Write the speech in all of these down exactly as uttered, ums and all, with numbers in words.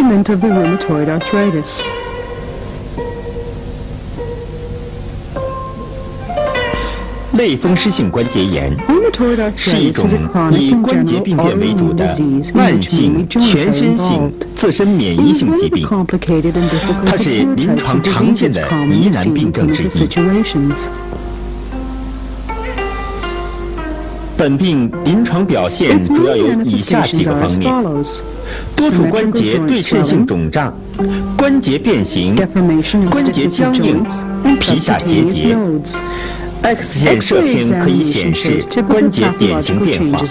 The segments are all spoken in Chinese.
Treatment of the rheumatoid arthritis. 类风湿性关节炎是一种以关节病变为主的慢性全身性自身免疫性疾病，它是临床常见的疑难病症之一。本病临床表现主要有以下几个方面：多处关节对称性肿胀、关节变形、关节僵硬、皮下结节。X 线射片可以显示关节典型变化。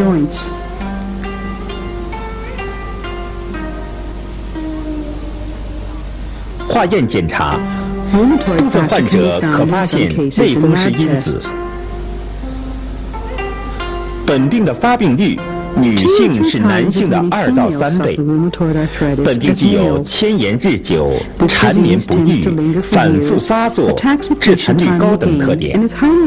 化验检查，部分患者可发现类风湿因子。本病的发病率，女性是男性的二到三倍。本病具有迁延日久、缠绵不愈、反复发作、致残率高等特点。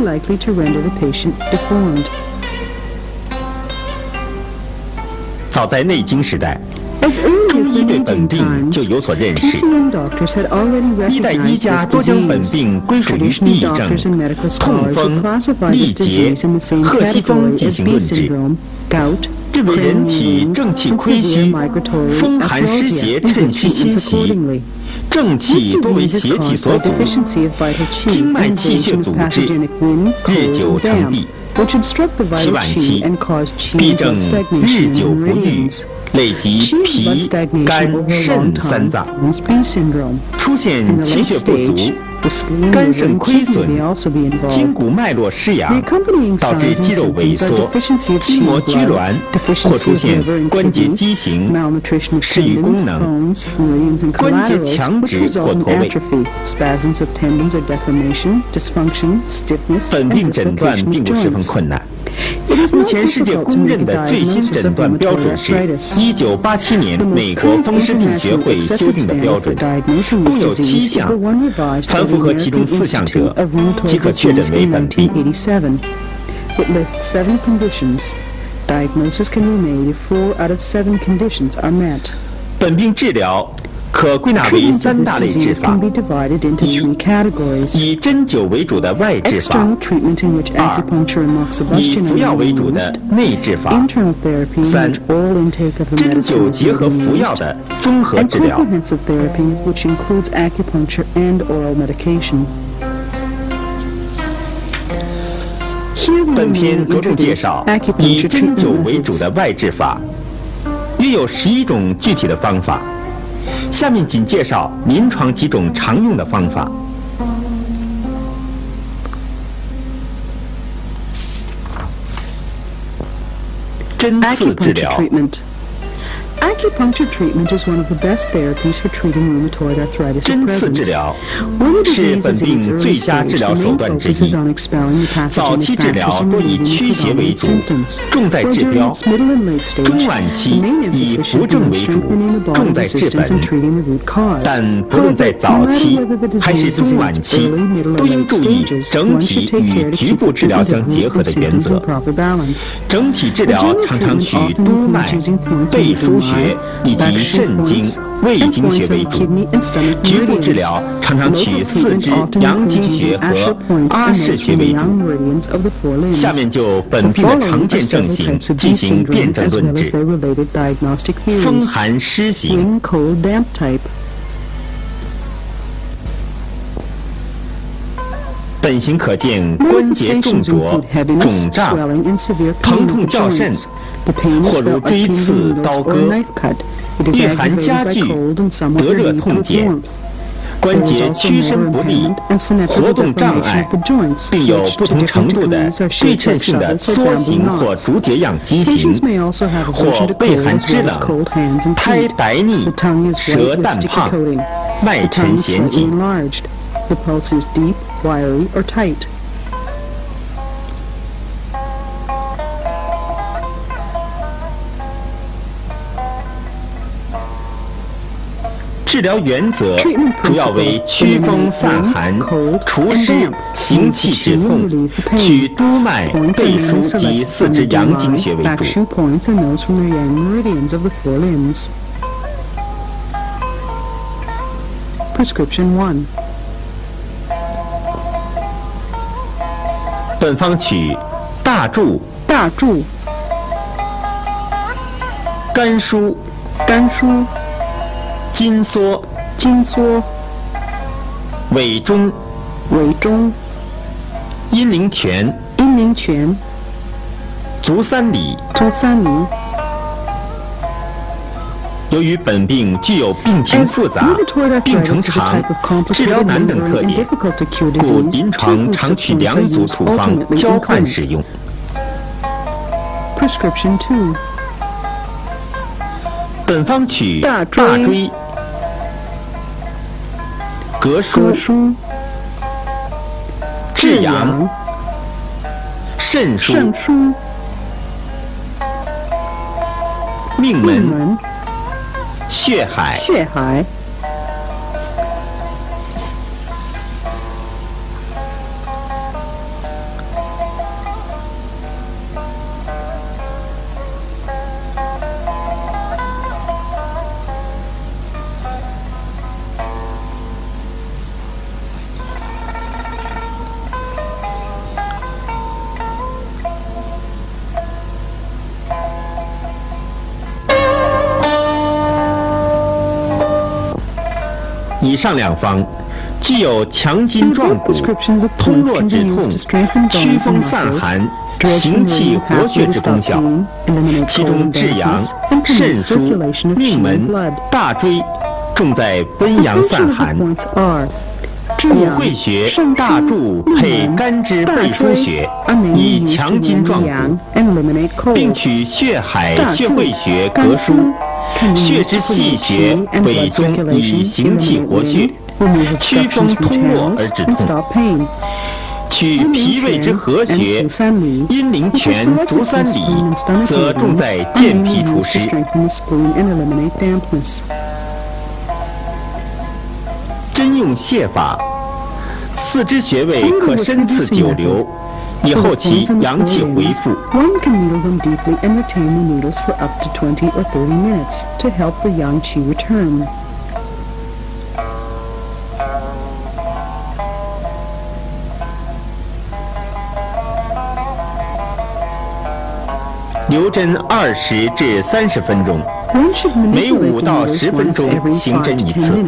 早在内经时代，中医对本病就有所认识。历代医家多将本病归属于痹症、痛风、痢结、贺西风进行论治，认为人体正气亏虚，风寒湿邪趁虚侵袭，正气多为邪气所阻，经脉气血阻滞，日久成痹。其晚期，痹症日久不愈，累及脾、肝、肾三脏，出现气血不足、肝肾亏损、筋骨脉络失养，导致肌肉萎缩、筋膜拘挛，或出现关节畸形、失去功能、关节强直或脱位。本病诊断并不十分困难。目前世界公认的最新诊断标准是一九八七年美国风湿病学会修订的标准，共有七项，凡符合其中四项者，即可确诊为本病。本病治疗可归纳为三大类治法：一、以针灸为主的外治法；二、以服药为主的内治法；三、针灸结合服药的综合治疗。本篇着重介绍以针灸为主的外治法，约有十一种具体的方法。下面仅介绍临床几种常用的方法。针刺治疗。 Acupuncture treatment is one of the best therapies for treating rheumatoid arthritis. 针刺治疗是本病最佳治疗手段之一。早期治疗多以驱邪为主，重在治标；中晚期以扶正为主，重在治本。但不论在早期还是中晚期，都应注意整体与局部治疗相结合的原则。整体治疗常常取督脉、背腧穴以及肾经、胃经穴为主，局部治疗常常取四肢阳经穴和阿是穴为主。下面就本病的常见症型进行辨证论治。风寒湿型。本型可见关节重浊、肿胀、疼痛较甚，或如锥刺、刀割，遇寒加剧，得热痛减，关节屈伸不利，活动障碍，并有不同程度的对称性的缩形或竹节样畸形，或畏寒肢冷，苔白腻，舌淡胖，脉沉弦紧。 The pulse is deep, wiry, or tight. 治疗原则主要为驱风散寒、除湿、行气止痛，取督脉、背腧及四肢阳经穴为主。 Prescription one. 本方取大柱、 大柱、 甘舒、 甘舒、 金缩、 金缩、 委中、 委中、 阴陵泉、 阴陵泉、 足三里、 足三里。 由于本病具有病情复杂、病程长、治疗难等特点，故临床常取两组处方交换使用。 Prescription two. 本方取大椎、膈腧、至阳、肾腧、命门、血海、 血海。 以上两方具有强筋壮骨、通络止痛、祛风散寒、行气活血之功效。其中至阳、肾腧、命门、大椎重在温阳散寒。骨会穴、大柱配肝支背腧穴，以强筋壮骨，并取血海、血会穴、膈腧。血之细穴委中，以行气活血、祛风通络而止痛。取脾胃之合穴、阴陵泉、足三里，则重在健脾除湿。针用泻法，四肢穴位可深刺久留，以后其阳气回复。 One can needle them deeply and retain the needles for up to twenty or thirty minutes to help the yang qi return. 留针二十至三十分钟，每五到十分钟行针一次。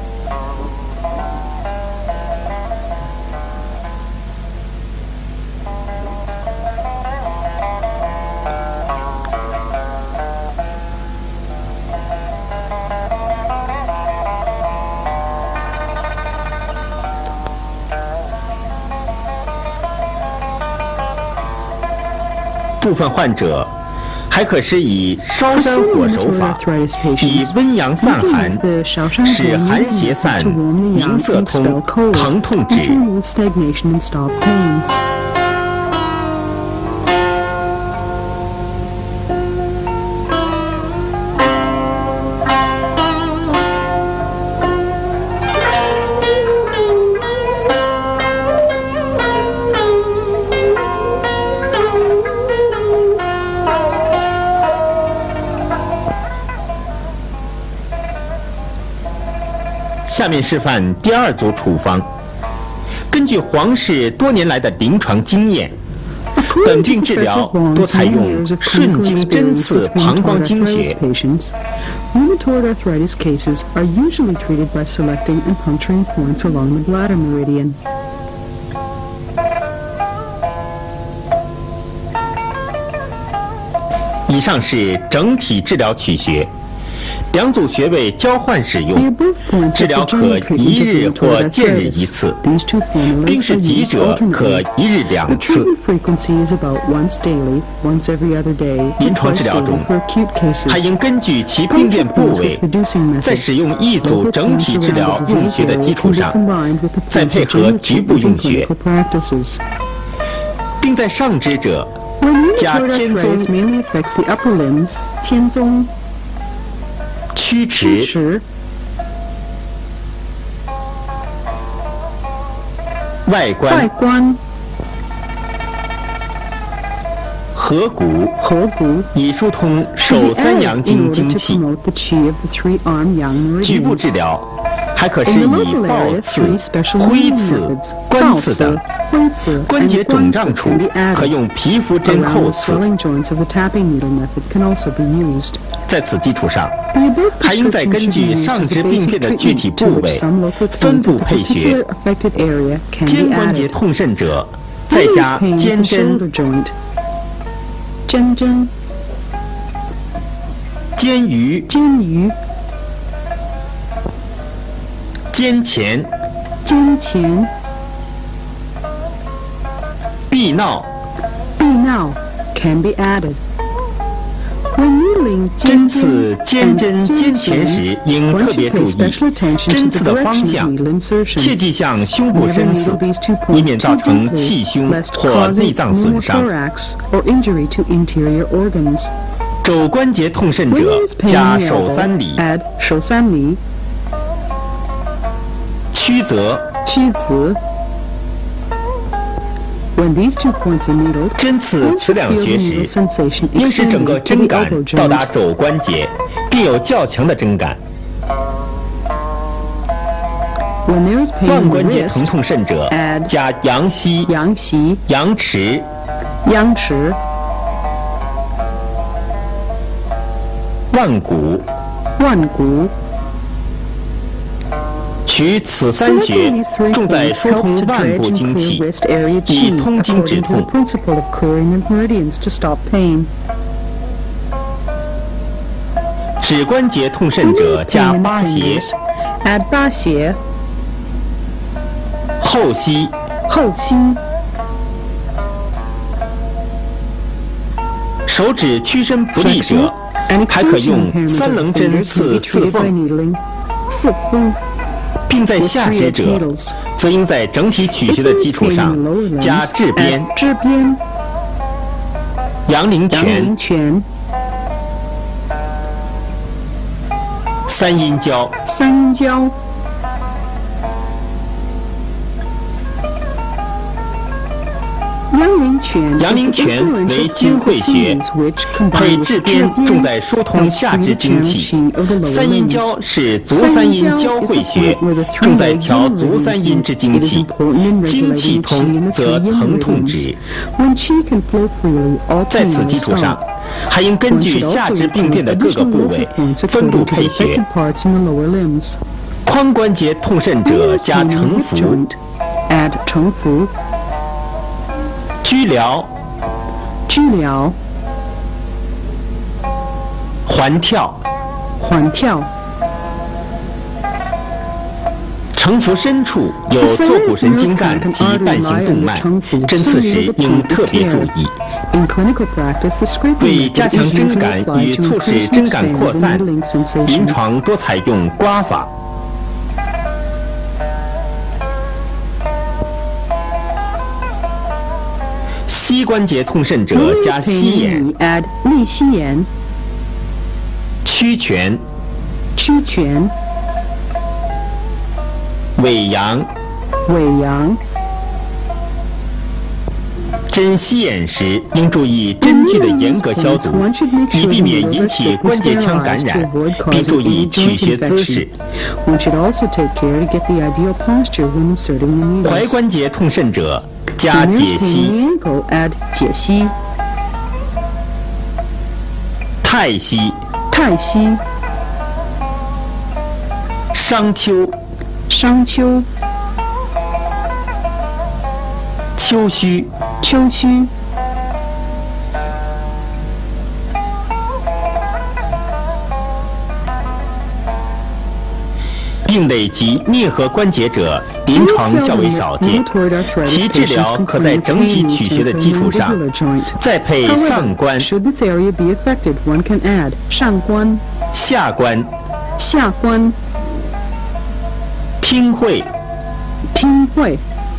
部分患者还可施以烧山火手法，以温阳散寒，使寒邪散、明色通、疼痛止。下面示范第二组处方。根据黄氏多年来的临床经验，本病治疗多采用顺经针刺膀胱经穴。 Rheumatoid arthritis cases are usually treated by selecting and puncturing points along the bladder meridian. 以上是整体治疗取穴。两组穴位交换使用，治疗可一日或见日一次，病是急者可一日两次。临床治疗中，还应根据其病变部位，在使用一组整体治疗用穴的基础上，再配合局部用穴，并在上肢者加天宗、曲池、外关、 外关、 合谷、 合谷， 以疏通手三阳经经气。局部治疗还可施以刨刺、挥刺、关刺等。关节肿胀处可用皮肤针扣刺。在此基础上，还应再根据上肢病变的具体部位分部配穴。肩关节痛甚者，再加肩针、 肩针、 肩盂、 肩盂、 肩前、 肩前、 臂梢、 臂梢 can be added。 针刺肩针肩前时，应特别注意针刺的方向，切忌向胸部深刺，以免造成气胸或内脏损伤。肘关节痛甚者，加手三里、曲泽、 曲泽。 针刺此两穴时，应使整个针感到达肘关节，并有较强的针感。腕关节疼痛甚者，加阳溪、 阳溪、 阳池、 阳池、 腕骨、 腕骨。 取此三穴，重在疏通腕部经气，以通经止痛。指关节痛甚者，加八斜、 八斜、 后溪、 后溪。 手指屈伸不利者，还可用三棱针刺四缝。 四缝。 并在下肢者，则应在整体取穴的基础上加至边、 至边、 阳陵泉、三阴交、 三阴交。 阳陵泉为金会穴，配至边重在疏通下肢经气；三阴交是足三阴交会穴，重在调足三阴之经气。经气通则疼痛止。在此基础上，还应根据下肢病变的各个部位分部配穴。髋关节痛甚者，加承扶。 承扶。 居髎、 居髎、 环跳、 环跳。 承扶深处有坐骨神经干及半形动脉，针刺时应特别注意。为加强针感与促使针感扩散，临床多采用刮法。膝关节痛甚者，加膝眼、 内膝眼、 曲拳、 曲拳、 尾阳、 尾阳。 针膝眼时，应注意针具的严格消毒，以避免引起关节腔感染，并注意取穴姿势。踝关节痛甚者，加解析、 解析、 太溪、 太溪、 商丘、 商丘、 丘虚、 丘虚。 并累及颞颌关节者，临床较为少见，其治疗可在整体取穴的基础上，再配上关、 上关、 下关、 下关、 听会、 听会。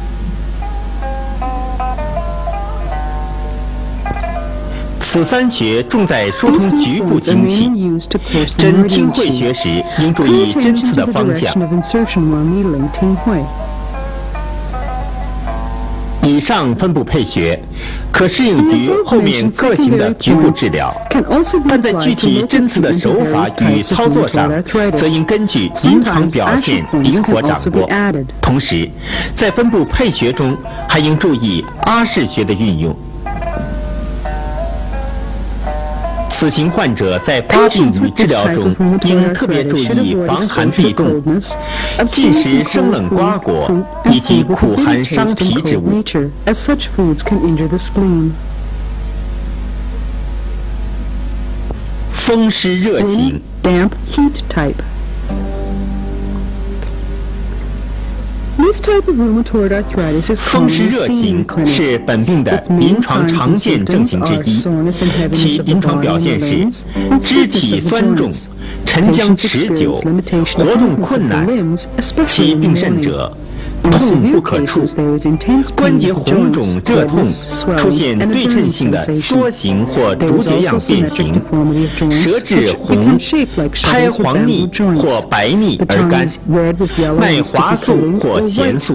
此三穴重在疏通局部经气。针听会穴时，应注意针刺的方向。 以上分布配穴可适应于后面各型的局部治疗，但在具体针刺的手法与操作上，则应根据临床表现灵活掌握。同时，在分布配穴中，还应注意阿是穴的运用。此型患者在发病与治疗中，应特别注意防寒避冻、禁食生冷瓜果以及苦寒伤脾之物。风湿热型。风湿热型是本病的临床常见症型之一，其临床表现是肢体酸重、沉僵持久、活动困难，其病甚者痛不可触，关节红肿热痛，出现对称性的梭形或竹节样变形，舌质红、苔黄腻或白腻而干，脉滑速或咸速。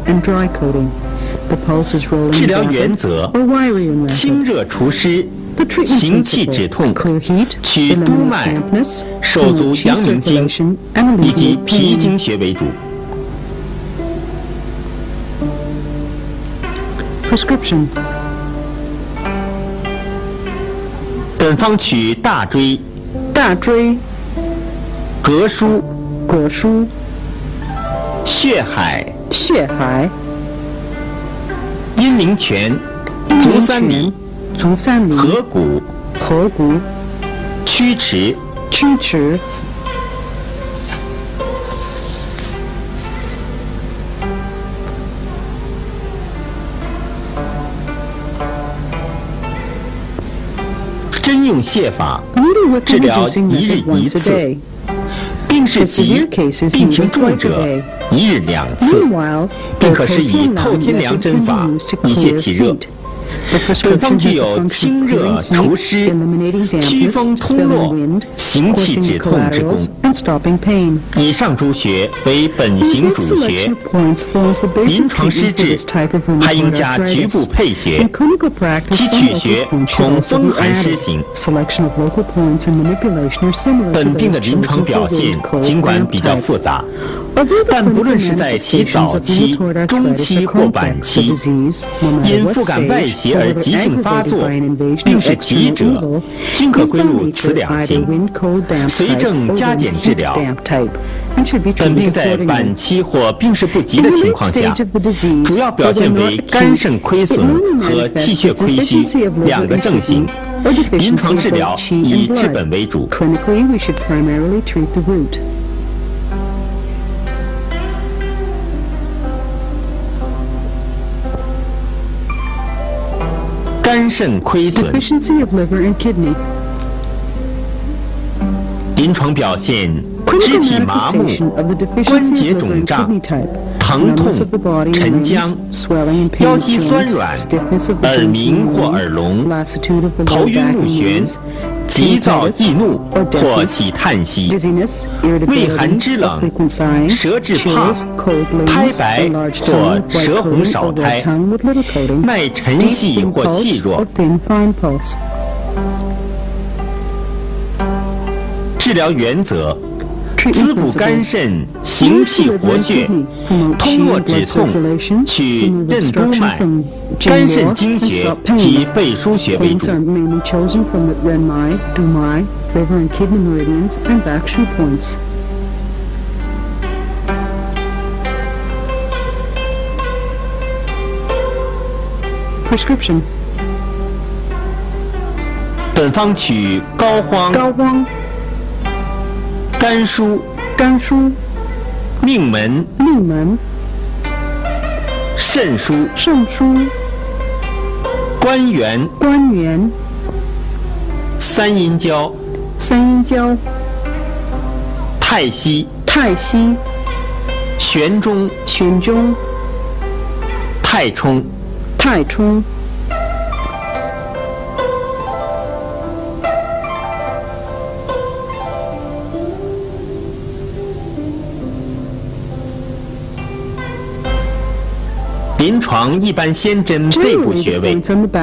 治疗原则：清热除湿、行气止痛、取督脉、手足阳明经以及脾经穴为主。Prescription。本方取大椎、 大椎、 膈腧、 膈腧、 血海、 血海、 阴陵泉、足三里、 足三里、 合谷、 合谷、 曲池、 曲池。 针用泻法，治疗一日一次。病势急、病情重者，一日两次，并可施以透天凉针法以泄其热。本方具有清热除湿、祛风通络、行气止痛之功。以上诸穴为本型主穴，临床施治还应加局部配穴，其取穴同风寒湿型。本病的临床表现尽管比较复杂，但不论是在其早期、中期或晚期，因腹感外邪而急性发作，病势急者，均可归入此两型，随症加减治疗。本病在晚期或病势不急的情况下，主要表现为肝肾亏损和气血亏虚两个症型，临床治疗以治本为主。肝肾亏损，临床表现：肢体麻木、关节肿胀、疼痛、沉僵、腰膝酸软、耳鸣或耳聋、头晕目眩、急躁易怒或喜叹息、畏寒肢冷、舌质胖、苔白或舌红少苔、脉沉细或细弱。治疗原则：滋补肝肾，行气活血，通络止痛，取任督脉、肝肾经穴及背腧穴为主。Prescription。本方取膏肓、 膏肓、 肝腧、 肝腧、 命门、 命门、 肾腧、 肾腧、 关元、 关元、 三阴交、 三阴交、 太溪、 太溪、 悬中、 悬中、 太冲、 太冲。 临床一般先针背部穴位，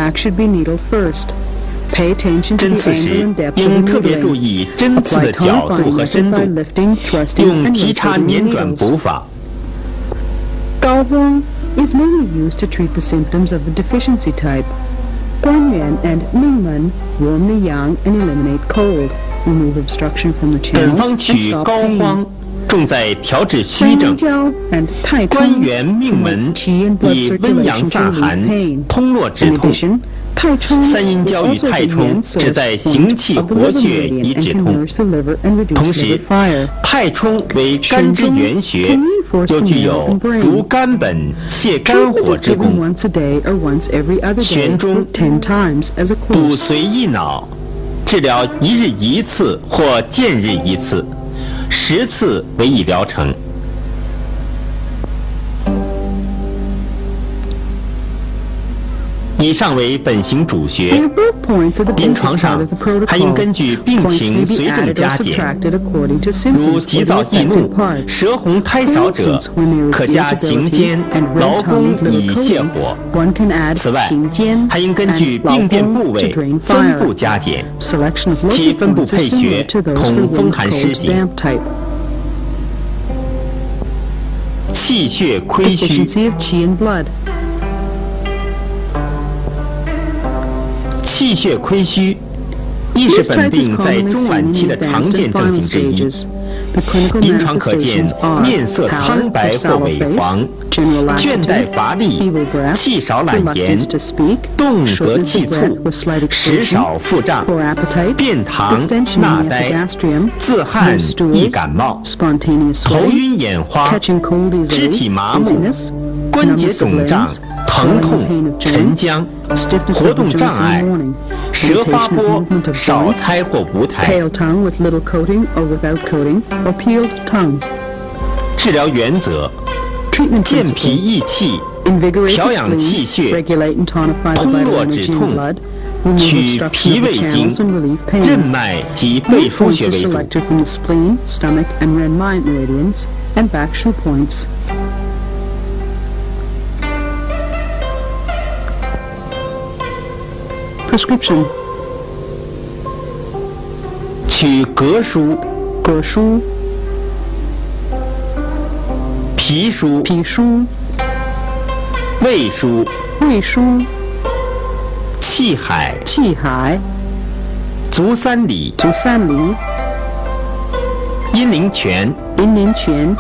针刺时应特别注意针刺的角度和深度，用提插捻转补法。 膏肓 is mainly used to treat the symptoms of the deficiency type. 关元 and Ningmen warm the yang and eliminate cold, remove obstruction from the channels, 本方取膏肓重在调治虚症，关元命门以温阳散寒，通络止痛。三阴交与太冲旨在行气活血以止痛。同时，太冲为肝之原穴，又具有逐肝本、泻肝火之功。玄中补髓益脑，治疗一日一次或见日一次。十次为一疗程。以上为本型主穴，临床上还应根据病情随症加减。如急躁易怒、舌红苔少者，可加行间、劳宫以泻火。此外，还应根据病变部位分布加减，其分布配穴同风寒湿型。气血亏虚。气血亏虚，亦是本病在中晚期的常见症型之一。临床可见面色苍白或萎黄，倦怠乏力，气少懒言，动则气促，食少腹胀，便溏纳呆，自汗易感冒，头晕眼花，肢体麻木，关节肿胀，疼痛、沉僵、活动障碍，舌发波，少苔或无苔。治疗原则：健脾益气，调养气血，通络止痛，取脾胃经、任脉及背腧穴为主。 Prescription 取膈腧、 膈腧、 脾腧、 脾腧、 胃腧、 胃腧、 气海、 气海、 足三里、 足三里、 阴陵泉、 阴陵泉。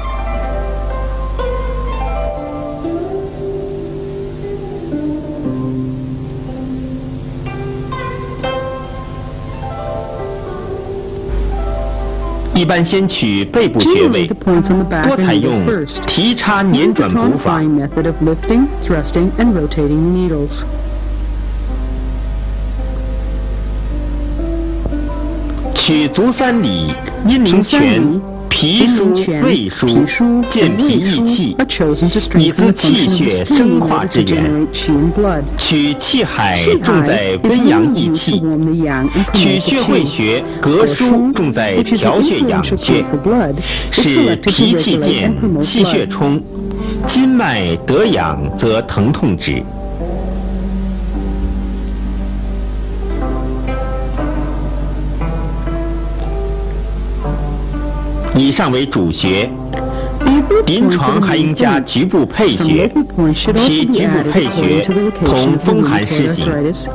一般先取背部穴位，多采用提插捻转补法。取足三里、阴陵泉、脾腧、胃腧，健脾益气，以滋气血生化之源。取气海重在温阳益气，取血会穴、膈腧重在调血养血，使脾气健，气血充，筋脉得养，则疼痛止。以上为主穴，临床还应加局部配穴，其局部配穴同风寒湿型。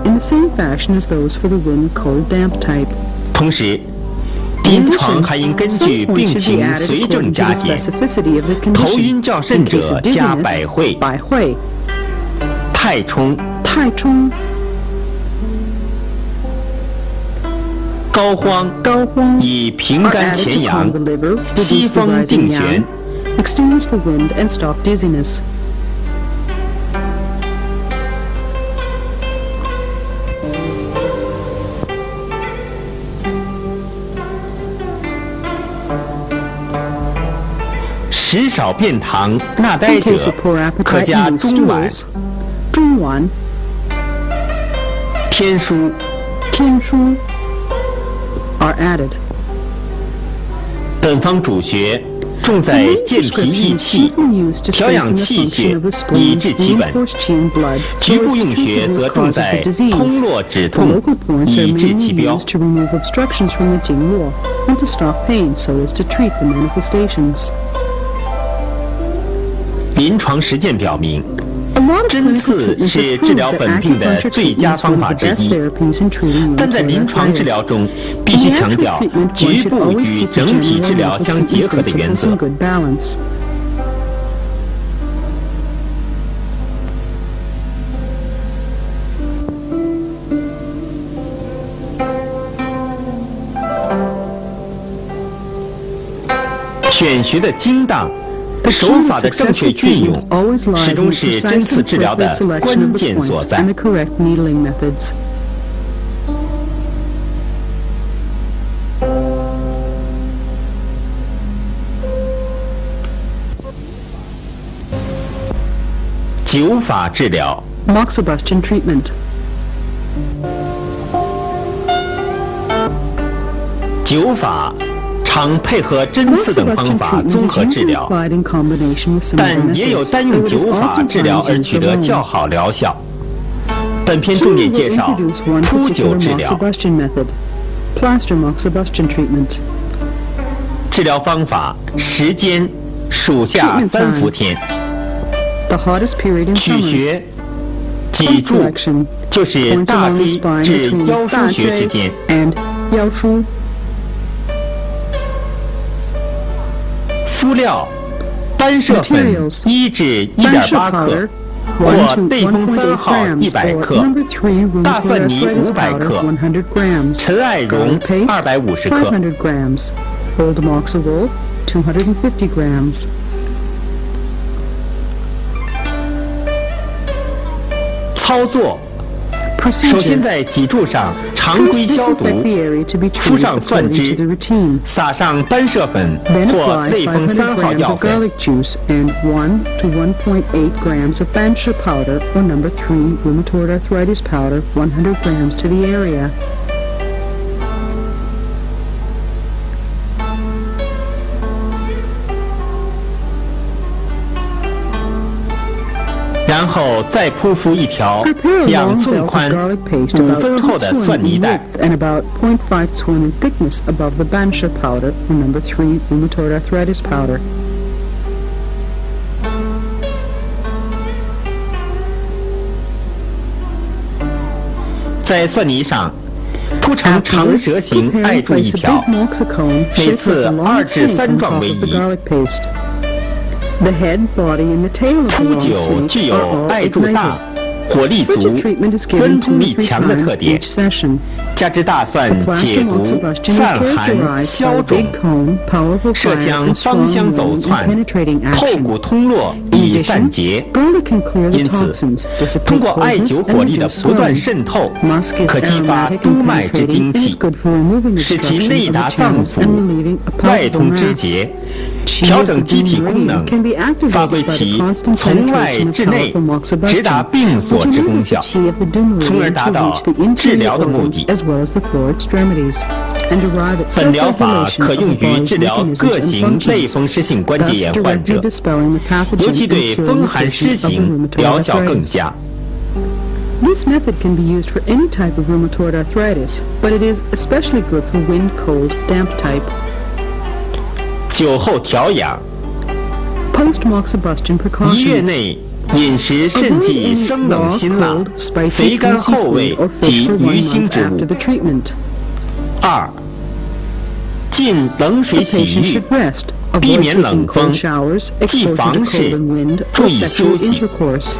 同时，临床还应根据病情随症加减，头晕较甚者加百会、太冲、 太冲、 膏肓， 膏肓以平肝潜阳，息风定眩。 Extinguish the wind and stop dizziness. 食少便溏纳呆者，可加中脘、 中脘、 天枢、 天枢 are added. 本方主穴重在健脾益气、调养气血，以治其本；局部用穴则重在通络止痛，以治其标。临床实践表明，针刺是治疗本病的最佳方法之一，但在临床治疗中，必须强调局部与整体治疗相结合的原则。选穴的精当，手法的正确运用，始终是针刺治疗的关键所在。灸法治疗 Moxibustion treatment. 灸法常配合针刺等方法综合治疗，但也有单用灸法治疗而取得较好疗效。本篇重点介绍铺灸治疗。治疗方法：时间数下三伏天。取穴，脊柱就是大椎至腰腧穴之间。敷料：班麝粉一至一点八克，或类风三号一百克，大蒜泥五百克，陈艾绒二百五十克。操作：首先在脊柱上常规消毒，敷上蒜汁，撒上班麝粉或类风三号药粉。然后再铺敷一条两寸宽、五分厚的蒜泥带。在蒜泥上铺成长蛇形艾柱一条，每次二至三壮为宜。铺灸具有艾柱大、火力足、温通力强的特点，加之大蒜解毒、散寒、消肿，麝香芳香走窜，透骨通络以散结。因此，通过艾灸火力的不断渗透，可激发督脉之精气，使其内达脏腑，外通肢节，调整机体功能，发挥其从外至内，直达病所之功效，从而达到治疗的目的。本疗法可用于治疗各型类风湿性关节炎患者，尤其对风寒湿型疗效更佳。 This method can be used for any type of rheumatoid arthritis, but it is especially good for wind, cold, damp type. 酒后调养， Post-moxibustion 一月 precautions. 内饮食慎忌生冷辛辣、肥甘厚味及鱼腥之 after 物。 the treatment. 二，禁冷水 The 洗 patient 浴 should，rest, 避 avoid 免冷 taking 风 cold，showers, 忌 exposure 房 to 事 cold and wind, 注 or 意 sexual 休息。 intercourse.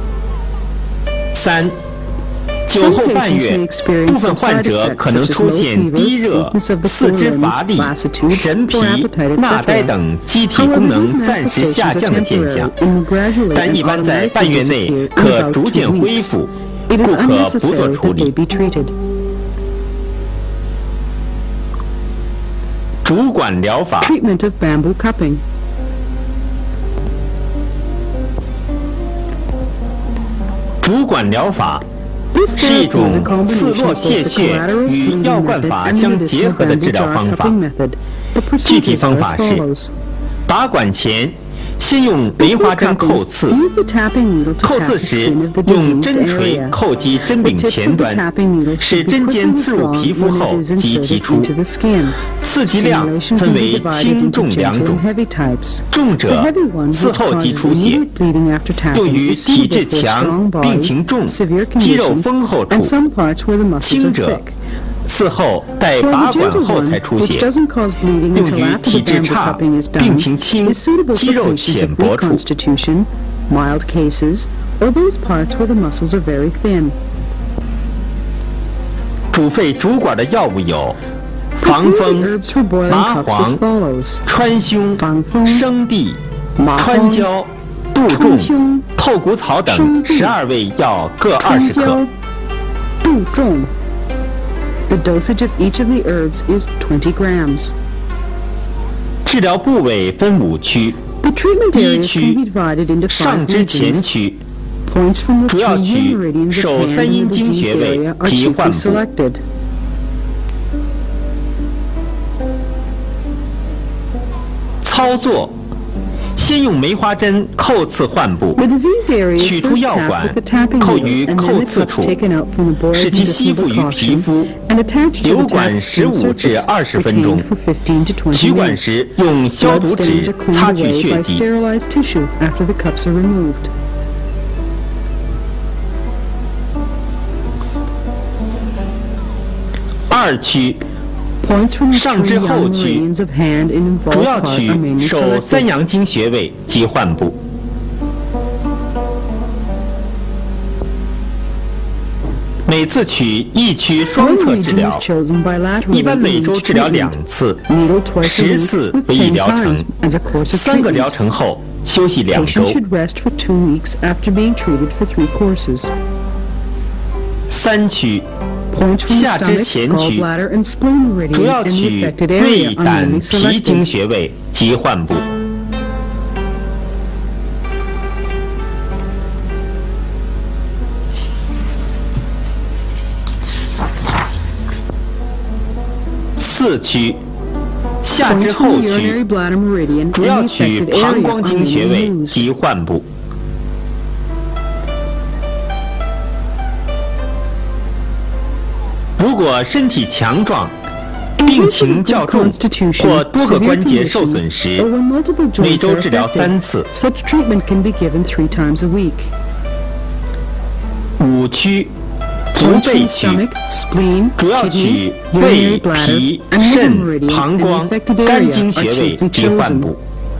三，酒后半月，部分患者可能出现低热、四肢乏力、神疲、纳呆等机体功能暂时下降的现象，但一般在半月内可逐渐恢复，故可不做处理。竹管疗法。 Treatment of bamboo cupping. 竹管疗法是一种刺络泄血与药灌法相结合的治疗方法。具体方法是： 拔管前，先用梅花针扣刺，扣刺时用针锤扣击针柄前端，使针尖刺入皮肤后即提出。刺激量分为轻重两种，重者刺后即出血，用于体质强、病情重、肌肉丰厚处；轻者刺后待拔管后才出血，用于体质差、病情轻、肌肉浅薄处。 mild cases, or those parts where the muscles are very thin. 煮沸主管的药物有防风、麻黄、川芎、生地、川椒、杜仲、透骨草等十二味药各二十克。 杜仲 The dosage of each of the herbs is twenty grams. 治疗部位分五区。第一区上肢前区，主要取手三阴经穴位及患部。操作：先用梅花针扣刺患部，取出药管，扣于扣刺处，使其吸附于皮肤，留管十五至二十分钟。取管时用消毒纸擦去血迹。二区。上肢后区，主要取手三阳经穴位及患部。每次取一区双侧治疗，一般每周治疗两次，十次为一疗程，三个疗程后休息两周。三区。下肢前区，主要取胃、胆、脾经穴位及患部。四区，下肢后区，主要取膀胱经穴位及患部。如果身体强壮、病情较重或多个关节受损时，每周治疗三次。五区，足背区，主要取胃、脾、肾、膀胱、肝经穴位及患部。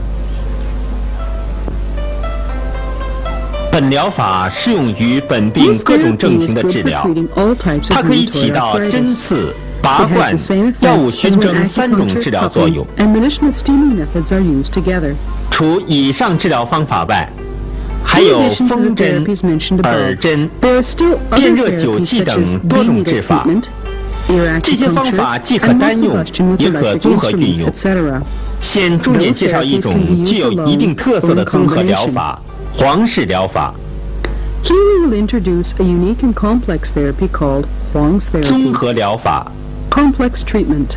本疗法适用于本病各种症型的治疗，它可以起到针刺、拔罐、药物熏蒸三种治疗作用。除以上治疗方法外，还有风针、耳针、电热灸气等多种治法。这些方法既可单用，也可综合运用。现重点介绍一种具有一定特色的综合疗法。黄氏疗法。 Here we will introduce a unique and complex therapy called Huang's therapy. 综合疗法。 Complex treatment.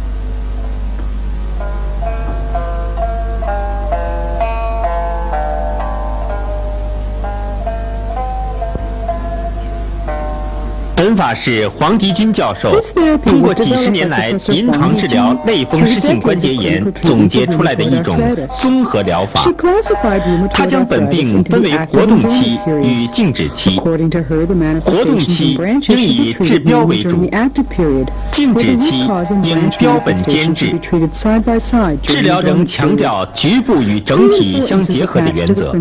本法是黄迪军教授通过几十年来临床治疗类风湿性关节炎总结出来的一种综合疗法。他将本病分为活动期与静止期。活动期应以治标为主，静止期应标本兼治。治疗仍强调局部与整体相结合的原则。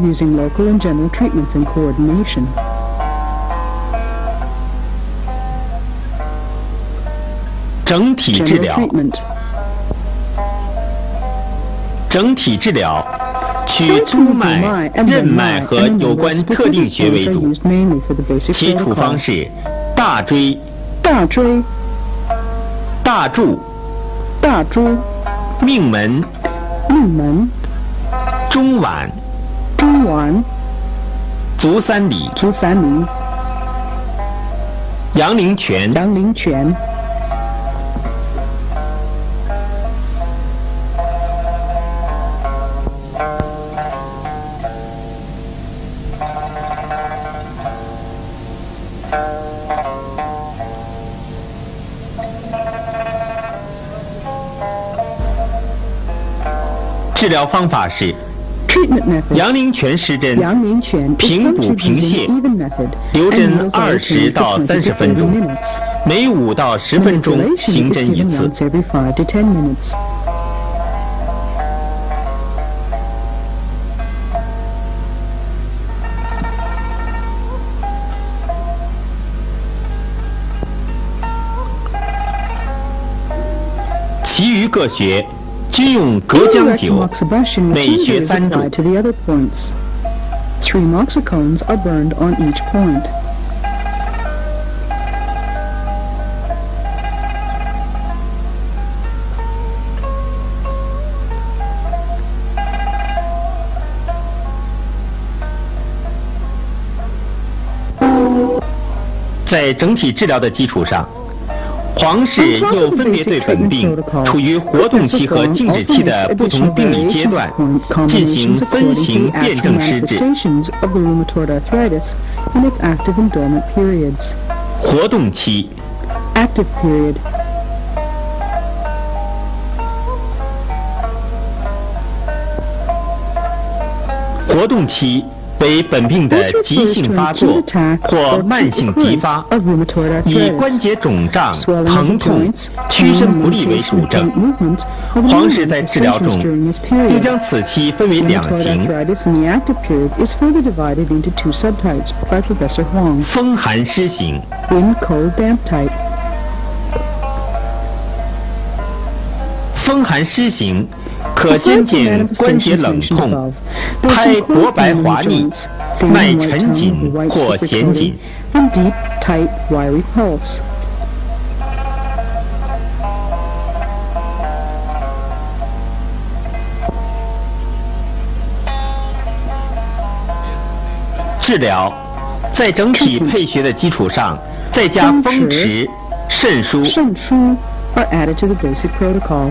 整体治疗，整体治疗取督脉、任脉和有关特定穴为主，其处方是大椎、 大椎、 大柱、 大柱、 命门、 命门、 中脘、 中脘、 足三里、 足三里、 阳陵泉、 阳陵泉。 治疗方法是阳陵泉湿针，平补平泻，留针二十到三十分钟，每五到十分钟行针一次。其余各穴均用隔姜灸，每穴三注。 Three moxicones are burned on each point. 在整体治疗的基础上，黄氏又分别对本病处于活动期和静止期的不同病理阶段进行分型辨证施治。活动期 Active period. 活动期为本病的急性发作或慢性急发，以关节肿胀、疼痛、屈伸不利为主症。黄氏在治疗中又将此期分为两型：风寒湿型。风寒湿型可兼见关节冷痛、胎薄白滑腻、脉沉紧或弦紧。治疗在整体配穴的基础上，再加风池、肾腧。 肾腧 are added to the basic protocol.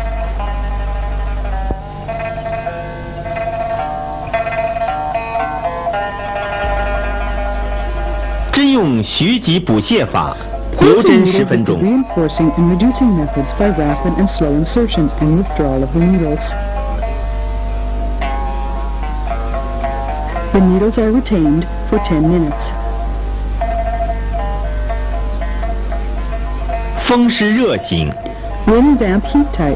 针用徐疾补泻法，留针十分钟。 Reinforcing and reducing methods by rapid and slow insertion and withdrawal of the needles. The needles are retained for ten minutes. 风湿热型 Wind damp heat type.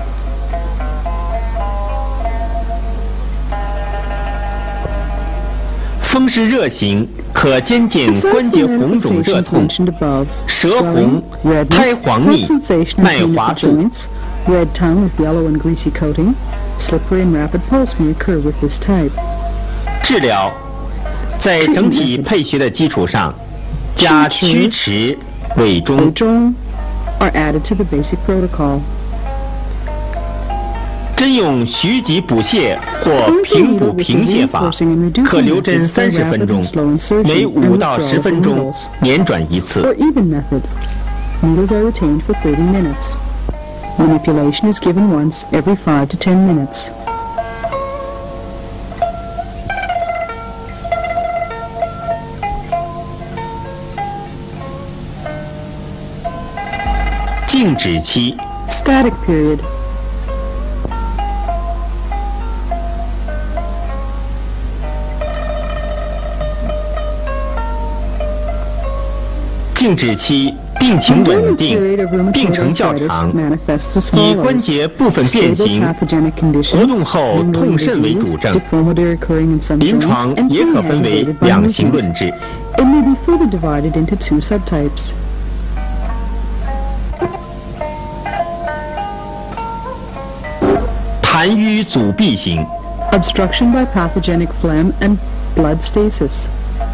风湿热型可兼见关节红肿热痛、舌红、苔黄腻、脉滑速。 Red tongue with yellow and greasy coating. Slippery and rapid pulse may occur with this type. 治疗在整体配穴的基础上，加曲池、委中 are added to the basic protocol. 针用徐疾补泻或平补平泻法，可留针三十分钟，每五到十分钟捻转一次。 Or even method. Needles are retained for thirty minutes. Manipulation is given once every five to ten minutes. 静止期 Static period. 静止期病情稳定，病程较长，以关节部分变形、活动后痛甚为主症。临床也可分为两型论治。 It may be further divided into two subtypes. 痰瘀阻闭型 Obstruction by pathogenic phlegm and blood stasis.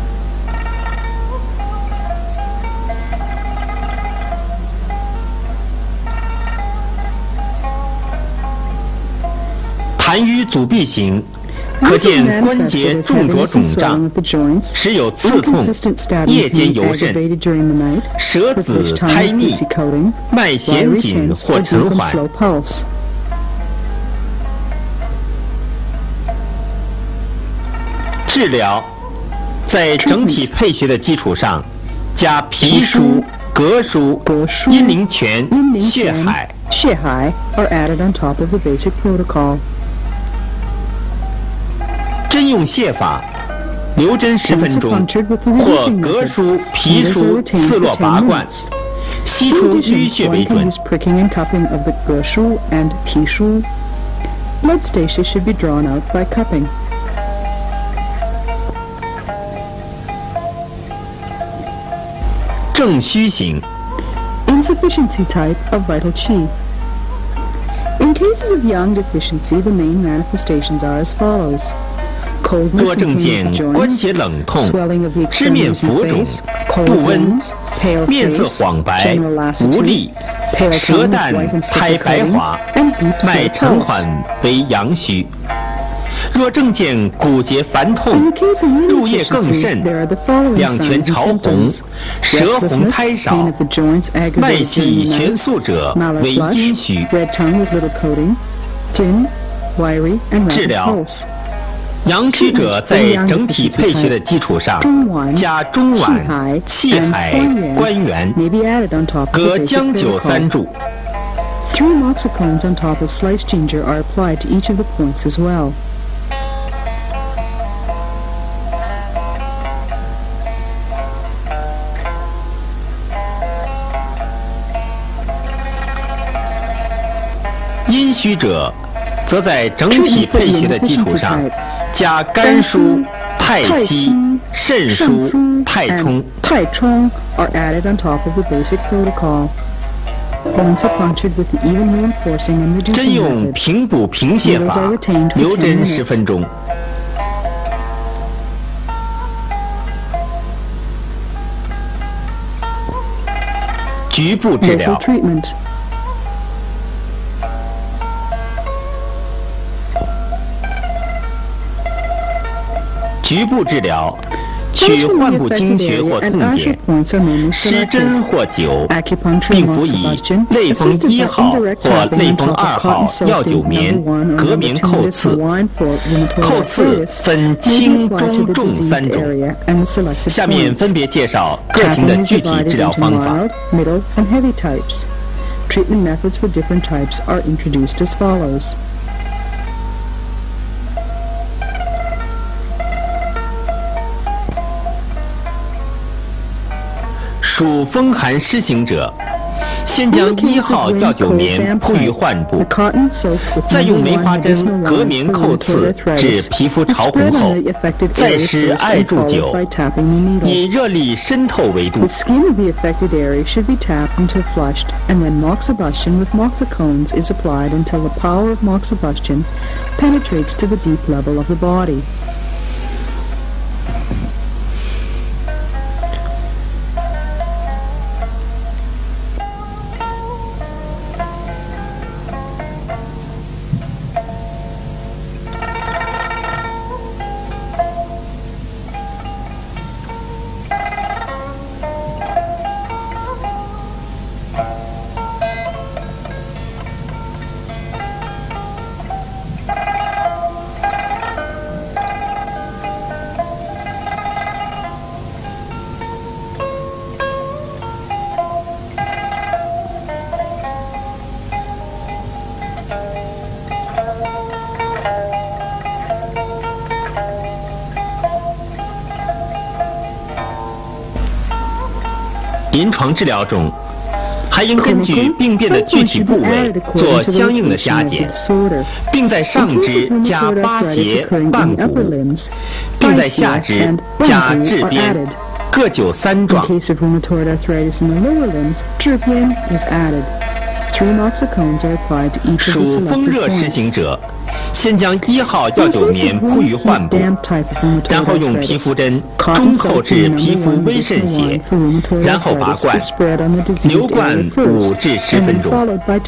痰瘀阻闭型，可见关节重浊肿胀，时有刺痛，夜间尤甚，舌紫苔腻，脉弦紧或沉缓。治疗在整体配穴的基础上，加脾腧、膈腧、阴陵泉、血海。 血海 are added on top of the basic protocol. 针用泻法，留针十分钟，或隔梳、皮梳四络拔罐，吸出淤血为准。 Blood stasis should be drawn out by cupping. Insufficiency type of vital qi. In cases of yang deficiency, the main manifestations are as follows. Coldness and pain of the joints, swelling of the extremities and face, cold limbs, pale face, general lassitude, pale tongue with white and sticky coating, and deep slow pulse. 若症见骨节烦痛、入夜更甚、两拳潮红、舌红苔少、脉细悬肃者为阴虚。治疗阳虚者在整体配穴的基础上加中脘、气海、关元，各姜灸三柱。 Three moxicones on top of sliced ginger are applied to each of the points as well. 阴虚者，则在整体配穴的基础上加肝腧、太溪、肾腧、太冲。 太冲 are added on top of the basic protocol. Points are punctured with the even reinforcing and reducing 针用平补平泻法，留针十分钟。局部治疗。局部治疗。 取患部经穴或痛点，施针或灸，并辅以类风一号或类风二号药灸棉，隔棉扣刺。扣刺分轻、中、重三种。下面分别介绍各型的具体治疗方法。 Treatment methods for different types are introduced as follows. 属风寒湿行者，先将一号药灸棉铺于患部，再用梅花针隔棉扣刺至皮肤潮红后，再施艾柱灸，以热力渗透为度。 The skin of the affected area should be tapped until flushed, and then moxibustion with moxicones is applied until the power of moxibustion penetrates to the deep level of the body. 临床治疗中，还应根据病变的具体部位做相应的加减，并在上肢加八斜、半骨，并在下肢加治边，各灸三壮。 属风热湿行者，先将一号药灸棉铺于患部，然后用皮肤针中扣至皮肤微渗血，然后拔罐，留罐五至十分钟。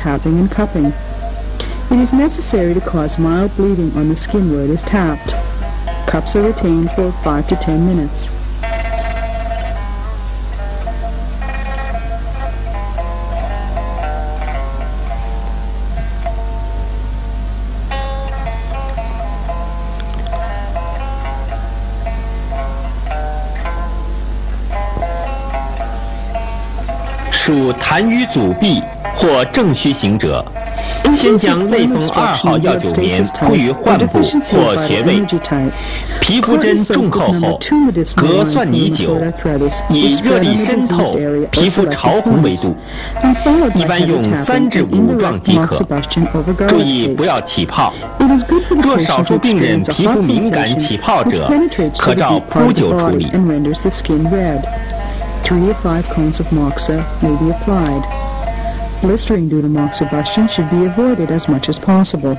It is necessary to cause mild bleeding on the skin where it is tapped. Cups are retained for five to ten minutes. 属痰瘀阻闭或正虚行者， 先将类风二号药酒棉铺于患部或穴位，皮肤针重扣后，隔蒜泥酒，以热力渗透、皮肤潮红为度，一般用三至五壮即可。注意不要起泡。若少数病人皮肤敏感起泡者，可照铺酒处理。 Three to five cones of moxa may be applied. Blistering due to moxibustion should be avoided as much as possible.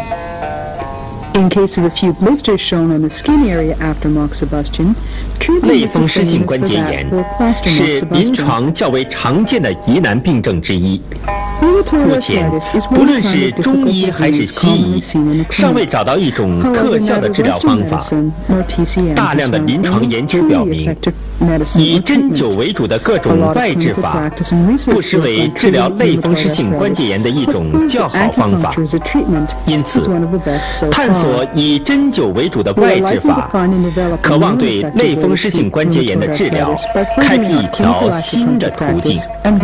In case of a few blisters shown on the skin area after moxibustion, 类风湿性关节炎是临床较为常见的疑难病症之一。目前，不论是中医还是西医，尚未找到一种特效的治疗方法。大量的临床研究表明，以针灸为主的各种外治法，不失为治疗类风湿性关节炎的一种较好方法。因此，探索以针灸为主的外治法，可望对类风湿性关节炎的治疗开辟一条新的途径。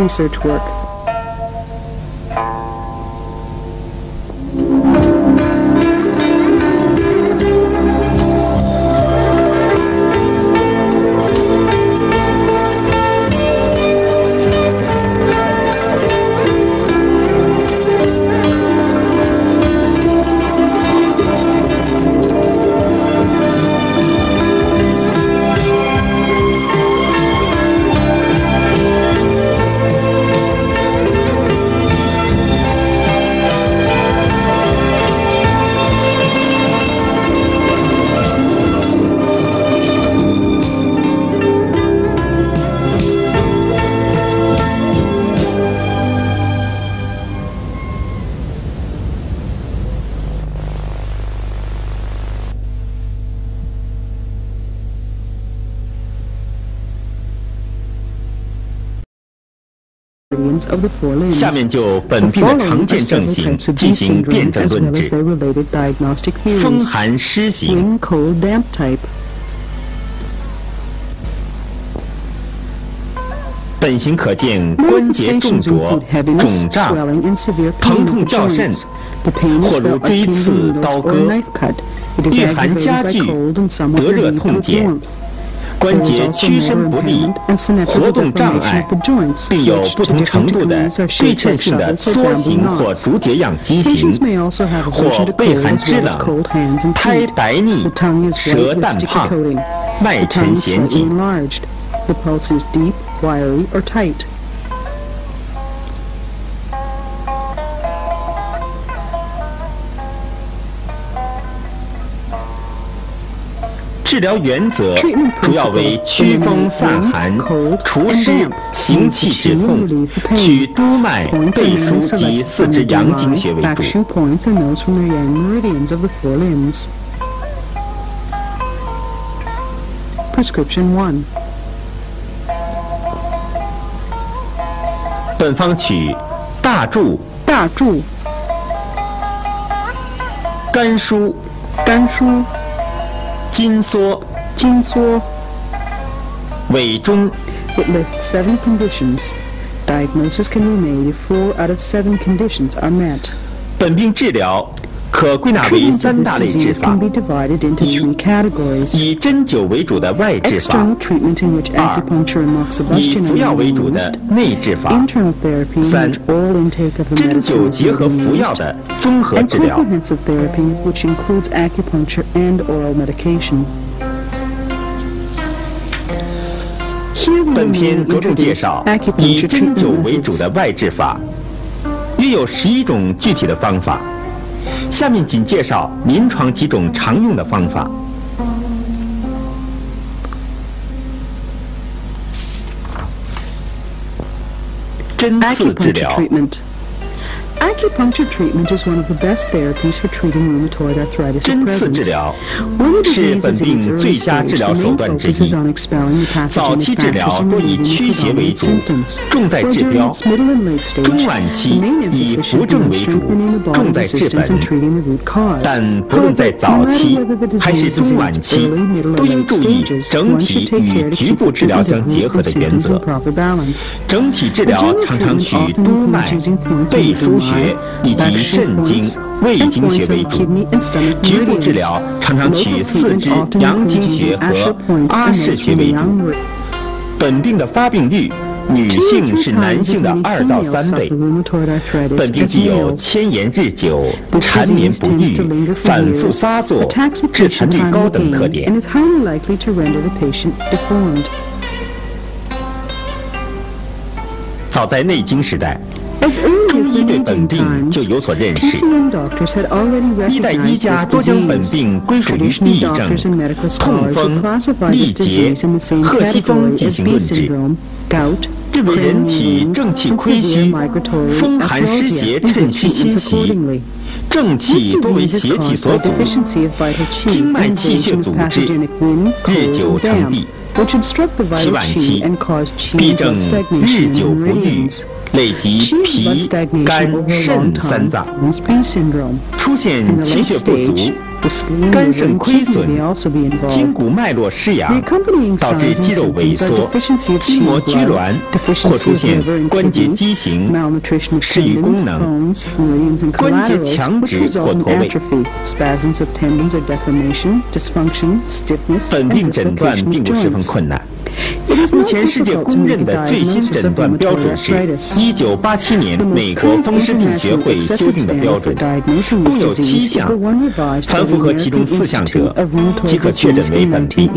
下面就本病的常见症型进行辨证论治。风寒湿型，本型可见关节重浊、肿胀、疼痛较甚，或如锥刺、刀割，遇寒加剧，得热痛减。关节屈伸不利、活动障碍，并有不同程度的对称性的缩形或竹节样畸形，或畏寒肢冷、苔白腻、舌淡胖、脉沉弦紧。治疗原则主要为祛风散寒、除湿、行气止痛，取督脉、背腧及四肢阳经穴为主。 Prescription one. 本方取大柱、 大柱、 肝腧、 肝腧、 筋缩、 筋缩。 委中。 It lists seven conditions. Diagnosis can be made if four out of seven conditions are met. 本病治疗可归纳为三大类治法：一、以针灸为主的外治法；二、以服药为主的内治法；三、针灸结合服药的综合治疗。本篇着重介绍以针灸为主的外治法，约有十一种具体的方法。下面仅介绍临床几种常用的方法。针刺治疗。 Acupuncture treatment is one of the best therapies for treating rheumatoid arthritis. 针刺治疗是本病最佳治疗手段之一。早期治疗多以驱邪为主，重在治标；中晚期以扶正为主，重在治本。但不论在早期还是中晚期，都应注意整体与局部治疗相结合的原则。整体治疗常常取督脉、背腧穴学以及肾经、胃经学为主，局部治疗常常取四肢阳经学和阿是学为主。本病的发病率，女性是男性的二到三倍。本病具有牵延日久、缠绵不愈、反复发作、致残率高等特点。早在内经时代，中医对本病就有所认识。历代医家多将本病归属于痹症、痛风、痢结、赫西风进行论治，认为人体正气亏虚，风寒湿邪趁虚侵袭，正气多为邪气所阻，经脉气血阻滞，日久成痹。其晚期，痹症日久不愈，累及脾、肝、肾三脏，出现气血不足、肝肾亏损、筋骨脉络失养，导致肌肉萎缩、筋膜拘挛，或出现关节畸形、失去功能、关节强直或脱位。本病诊断并不十分困难。目前世界公认的最新诊断标准是一九八七年美国风湿病学会修订的标准，共有七项，凡符合其中四项者，即可确诊为本病。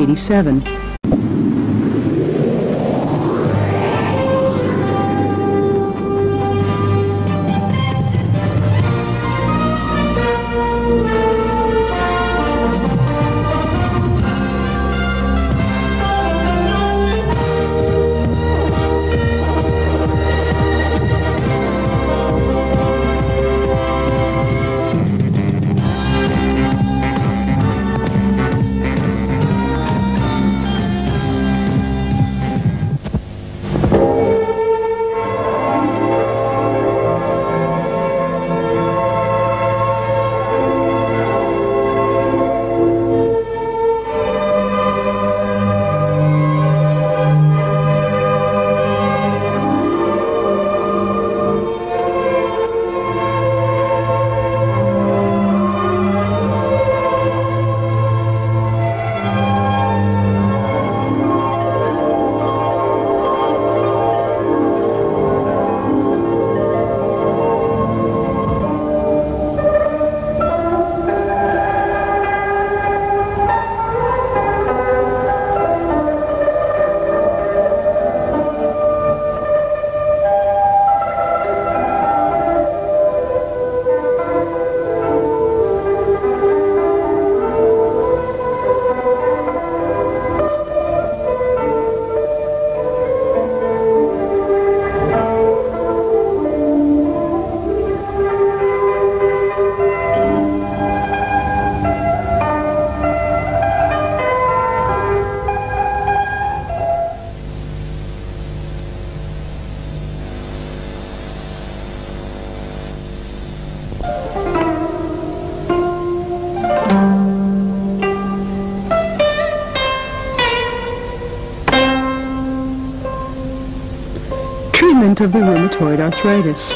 Of the rheumatoid arthritis.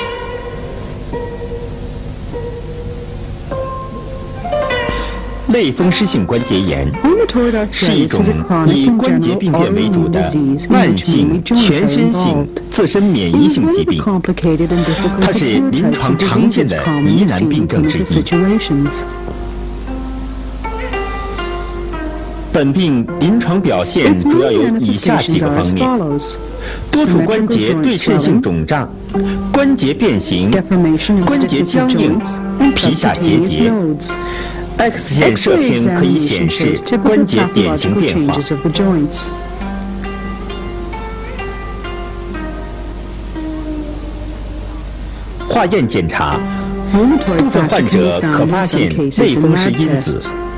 类风湿性关节炎是一种以关节病变为主的慢性全身性自身免疫性疾病，它是临床常见的疑难病症之一。本病临床表现主要有以下几个方面：多处关节对称性肿胀、关节变形、关节僵硬、皮下结节。X 线射片可以显示关节典型变化。化验检查，部分患者可发现类风湿因子。